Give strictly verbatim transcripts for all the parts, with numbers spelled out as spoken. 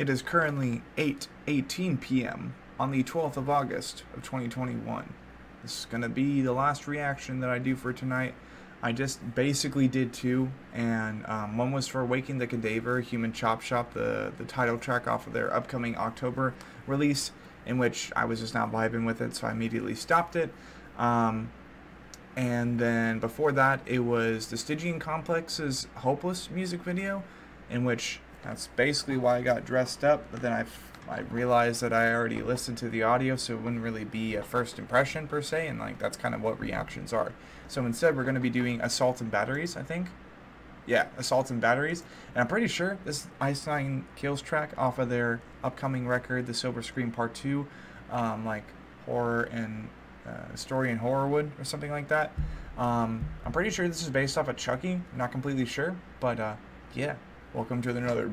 It is currently eight eighteen p m on the twelfth of August of twenty twenty-one. This is going to be the last reaction that I do for tonight. I just basically did two, and um, one was for Waking the Cadaver, Human Chop Shop, the, the title track off of their upcoming October release, in which I was just not vibing with it, so I immediately stopped it. Um, and then before that, it was the Stygian Complex's Hopeless music video, in which that's basically why I got dressed up, but then I I realized that I already listened to the audio, so it wouldn't really be a first impression per se, and like that's kind of what reactions are. So instead, we're going to be doing Assault and Batteries, I think. Yeah, Assault and Batteries, and I'm pretty sure this is Einstein Kills track off of their upcoming record, The Silver Scream Part Two, um, like horror and uh, story in Horrorwood or something like that. Um, I'm pretty sure this is based off of Chucky. I'm not completely sure, but uh, yeah. Welcome to another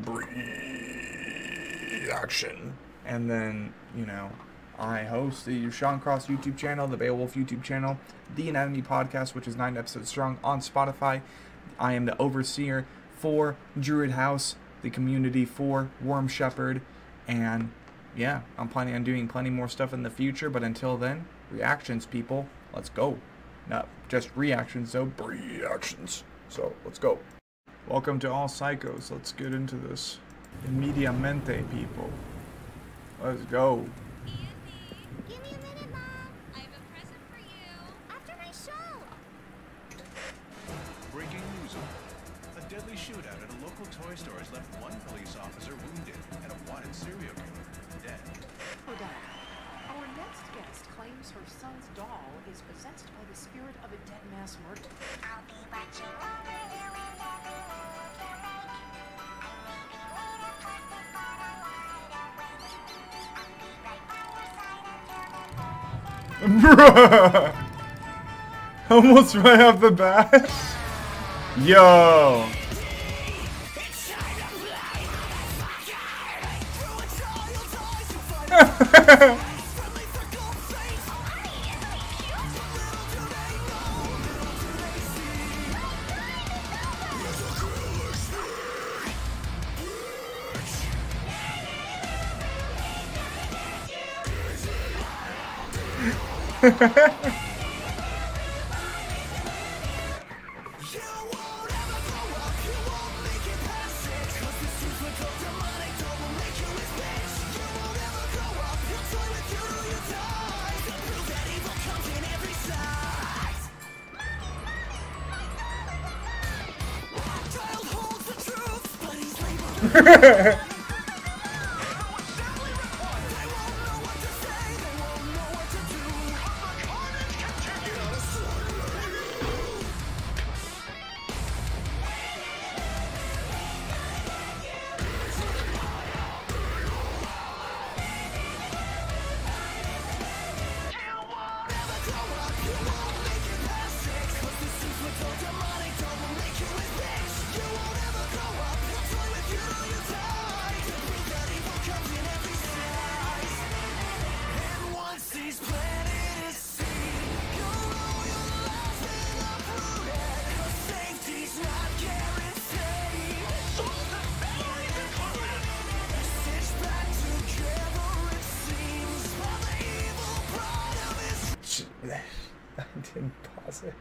reaction. And then, you know, I host the Sean Cross YouTube channel, the Beowulf YouTube channel, the Anatomy Podcast, which is nine episodes strong on Spotify. I am the overseer for Druid House, the community for Worm Shepherd, and yeah, I'm planning on doing plenty more stuff in the future, but until then, reactions, people. Let's go. Not just reactions, though, reactions. So, let's go. Welcome to all psychos. Let's get into this. Immediamente, people. Let's go. Andy, give me a minute, Mom. I have a present for you. After my show. Breaking news alert. A deadly shootout at a local toy store has left one police officer wounded and a wanted serial killer dead. Our next guest claims her son's doll is possessed by the spirit of a dead mass murderer. I'll be watching over you and loving you. Bruh! Almost right off the bat. Yo! I didn't pause it.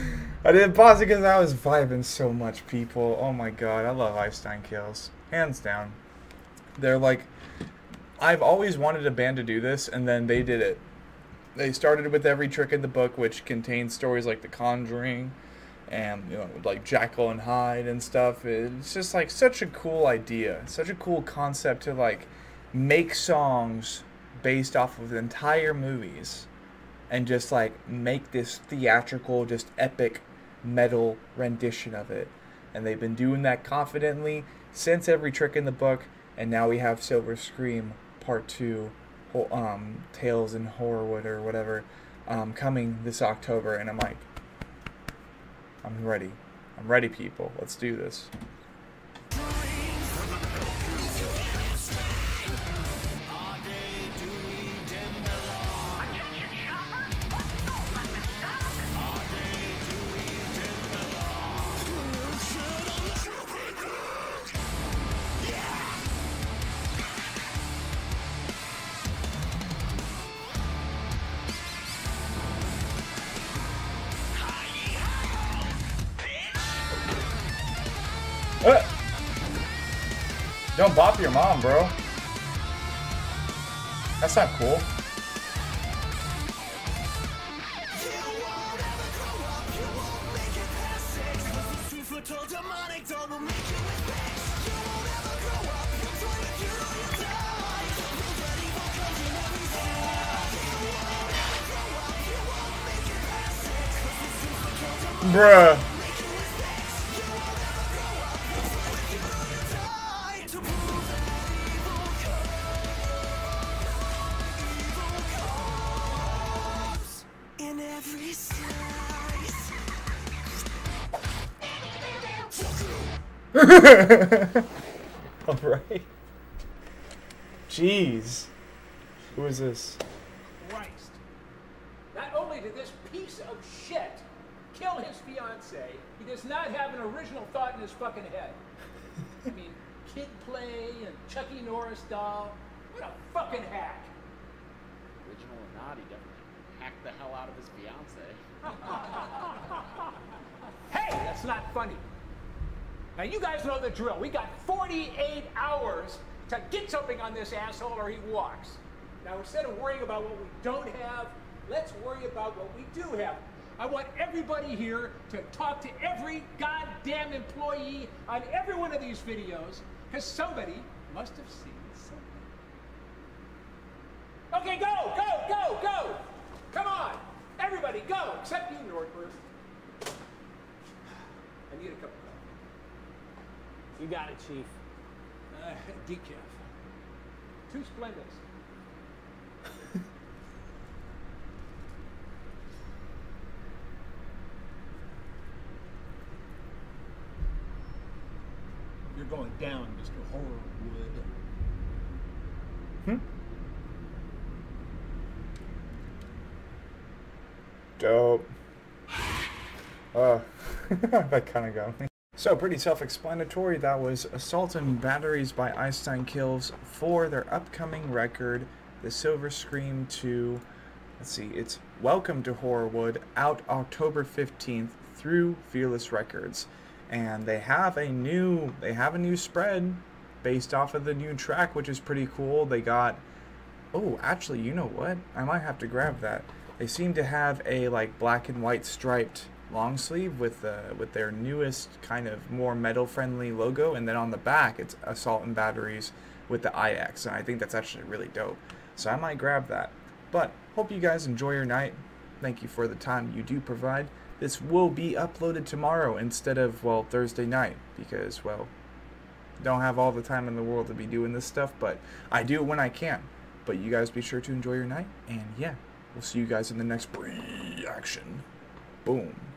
I didn't pause it because I was vibing so much, people. Oh my god, I love Einstein Kills. Hands down. They're like... I've always wanted a band to do this, and then they did it. They started with Every Trick in the Book, which contains stories like The Conjuring, and, you know, like Jekyll and Hyde and stuff. It's just, like, such a cool idea. Such a cool concept to, like, make songs based off of entire movies. And just like make this theatrical, just epic metal rendition of it. And they've been doing that confidently since Every Trick in the Book. And now we have Silver Scream Part two, um, Tales in Horrorwood or whatever, um, coming this October. And I'm like, I'm ready. I'm ready, people. Let's do this. Don't bop your mom, bro. That's not cool. Bruh. All right. Jeez. Who is this? Christ. Not only did this piece of shit kill his fiancée, he does not have an original thought in his fucking head. I mean, kid play and Chucky Norris doll. What a fucking hack. Original or not, he definitely hacked the hell out of his fiancée. Hey, that's not funny. Now you guys know the drill. We got forty-eight hours to get something on this asshole or he walks. Now instead of worrying about what we don't have, let's worry about what we do have. I want everybody here to talk to every goddamn employee on every one of these videos, because somebody must have seen something. Okay, go, go, go, go! Come on! Everybody, go! Except you, Nordberg. I need a cup of coffee. You got it, Chief. Uh, decaf. Two Splendas. You're going down, Mister Horrorwood. Hmm? Dope. Uh, that kind of got me. So, pretty self-explanatory. That was Assault and Batteries by Einstein Kills for their upcoming record, The Silver Scream two. Let's see, it's Welcome to Horrorwood, out October fifteenth through Fearless Records. And they have a new, they have a new spread based off of the new track, which is pretty cool. They got, oh, actually, you know what? I might have to grab that. They seem to have a, like, black and white striped long sleeve with uh, with their newest kind of more metal friendly logo, and then on the back it's Assault and Batteries with the I X, and I think that's actually really dope, so I might grab that. But hope you guys enjoy your night. Thank you for the time you do provide. This will be uploaded tomorrow instead of, well, Thursday night, because, well, don't have all the time in the world to be doing this stuff, but I do it when I can. But you guys be sure to enjoy your night, and yeah, we'll see you guys in the next reaction. Boom.